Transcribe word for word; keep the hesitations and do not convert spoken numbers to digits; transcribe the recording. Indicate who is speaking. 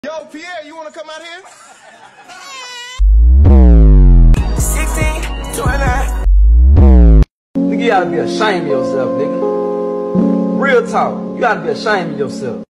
Speaker 1: Yo, Pierre, you wanna come out here?
Speaker 2: sixteen, twenty-nine.
Speaker 3: Nigga, you gotta be ashamed of yourself, nigga. Real talk, you gotta be ashamed of yourself.